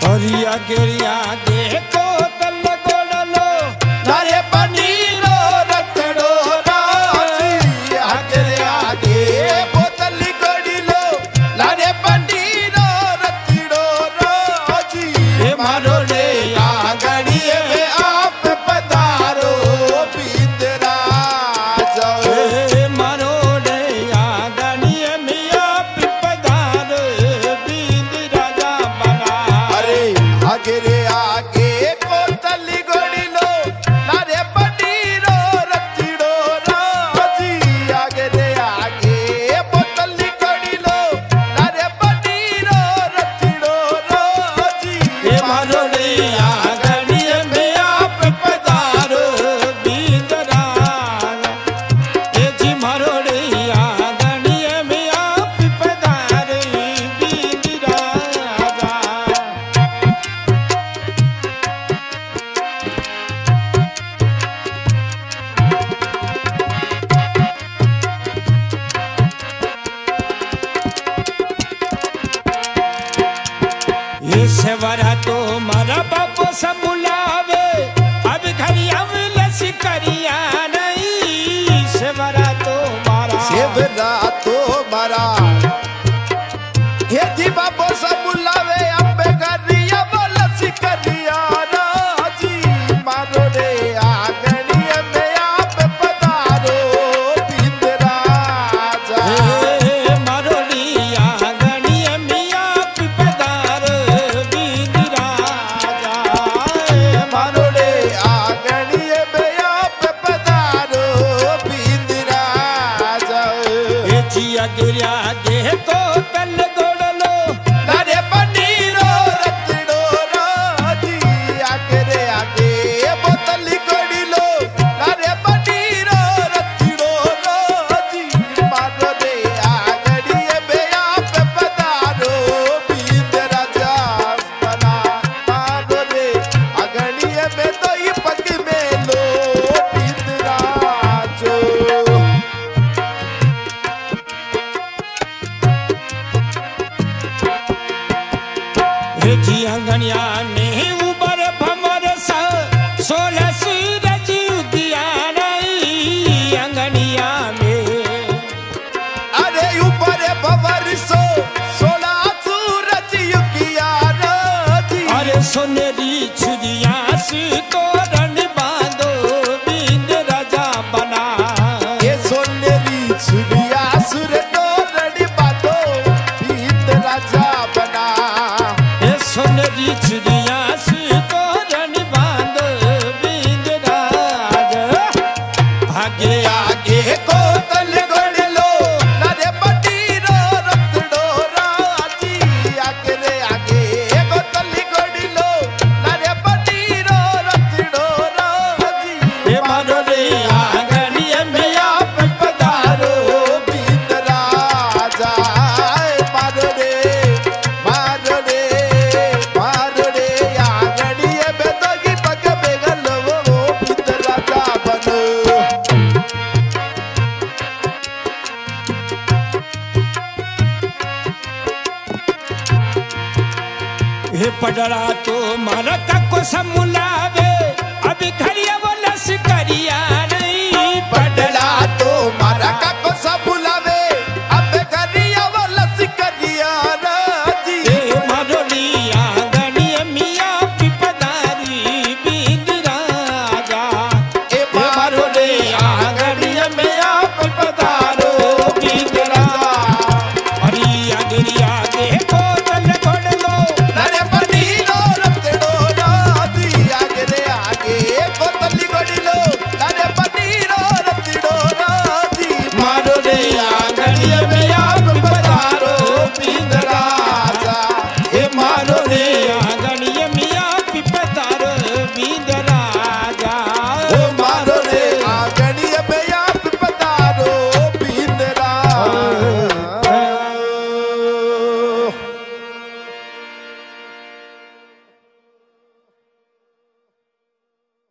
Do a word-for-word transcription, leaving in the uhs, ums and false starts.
हरिया गिरिया देखो तल गोड़लो नारे पनीरो रखड़ो राजी आगे आगे बोतल गोड़लो नारे पनीरो रखड़ो राजी हे मारो रे आगड़ी में आप पधारो बिंदरा जाओ हे मारो रे आगड़ी में आप पधारो बिंदरा जा बना अरे आगे रे आगे बोतल गोड़लो नारे पनीरो रखड़ो राजी आगे रे आगे बोतल गोड़लो नारे पनीरो रखड़ो राजी हे मारो रे आगड़ी में आप पधारो बिंदरा हे जी मारो रे आगड़ी में आप पधारो बिंदरा ये सेवरा तो मारा बापो सब बुलावे अब घरिया में लसी करिया नहीं सेवरा तो मारा सेवरा तो मारा ये जी बापो सब बुलावे अब घरिया में लसी करिया राजी मारो रे आगड़ी में आप पधारो बिंदरा जा मारो रे आगड़ी में आप पधारो बिंदरा जा मारो रे आगड़ी में आप पधारो बिंदरा जा हे जिया गिरिया देखो तल गोड़लो नारे पनीरो रखड़ो राजी आगे रे आगे बोतल गोड़लो नारे पनीरो रखड़ो राजी मारो रे आगड़ी में आप पधारो बिंदरा जा बना मारो रे आगड़ी में तो ही पग में लो बिंदरा जो हे जी अंगनिया नहीं उबर भमर सा सोलह सूरज उदिया नहीं अंगनिया में अरे ऊपर भवर सो सोलह सूरज उदिया राजी अरे सोनेरी छुरिया से तोरण बांधो बिंदरा जा बना ये सोनेरी छुरिया सुर तोरण बांधो बिंदरा जा बना ये सोनेरी छुरिया से तोरण बांधो बिंदरा जा आगे आगे को तल गोड़लो नारे पनीरो रखड़ो राजी आगे रे आगे को तल गोड़लो नारे पनीरो रखड़ो राजी हे मारो रे आगड़ी में आप पधारो बिंदरा जा मारो रे मारो रे मारो रे आगड़ी में तो की पग बेगल वो बिंदरा जा बनो हे पडरा तो मारा का को समुलावे अभी घरिया